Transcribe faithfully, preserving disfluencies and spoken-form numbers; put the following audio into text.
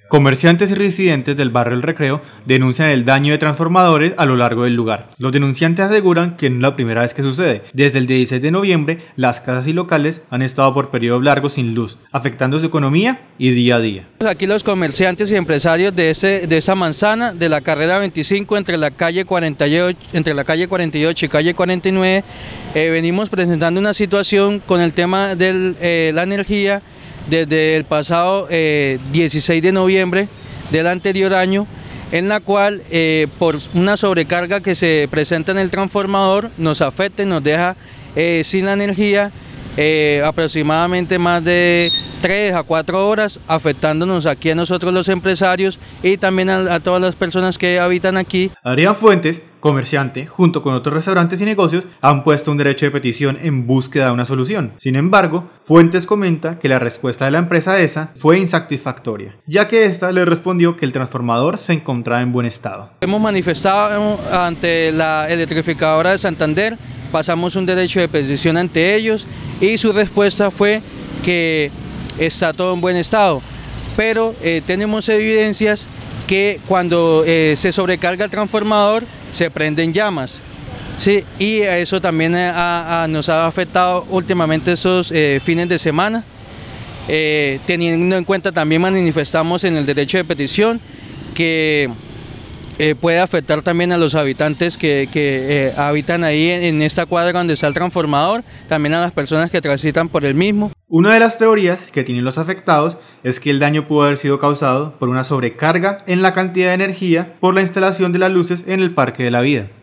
Comerciantes y residentes del barrio El Recreo denuncian el daño de transformadores a lo largo del lugar. Los denunciantes aseguran que no es la primera vez que sucede. Desde el dieciséis de noviembre, las casas y locales han estado por periodos largos sin luz, afectando su economía y día a día. Aquí los comerciantes y empresarios de, ese, de esa manzana, de la carrera veinticinco, entre la calle cuarenta y ocho, entre la calle cuarenta y ocho y calle cuarenta y nueve, eh, venimos presentando una situación con el tema de eh, la energía, desde el pasado eh, dieciséis de noviembre del anterior año, en la cual eh, por una sobrecarga que se presenta en el transformador nos afecta y nos deja eh, sin la energía eh, aproximadamente más de tres a cuatro horas, afectándonos aquí a nosotros los empresarios y también a, a todas las personas que habitan aquí. Adrián Fuentes, comerciante, junto con otros restaurantes y negocios, han puesto un derecho de petición en búsqueda de una solución. Sin embargo, Fuentes comenta que la respuesta de la empresa ESA fue insatisfactoria, ya que ésta le respondió que el transformador se encontraba en buen estado. Hemos manifestado ante la electrificadora de Santander, pasamos un derecho de petición ante ellos y su respuesta fue que está todo en buen estado, pero eh, tenemos evidencias que cuando eh, se sobrecarga el transformador se prenden llamas, ¿sí? Y eso también a, a, nos ha afectado últimamente esos eh, fines de semana. Eh, teniendo en cuenta, también manifestamos en el derecho de petición que eh, puede afectar también a los habitantes que, que eh, habitan ahí en, en esta cuadra donde está el transformador, también a las personas que transitan por el mismo. Una de las teorías que tienen los afectados es que el daño pudo haber sido causado por una sobrecarga en la cantidad de energía por la instalación de las luces en el Parque de la Vida.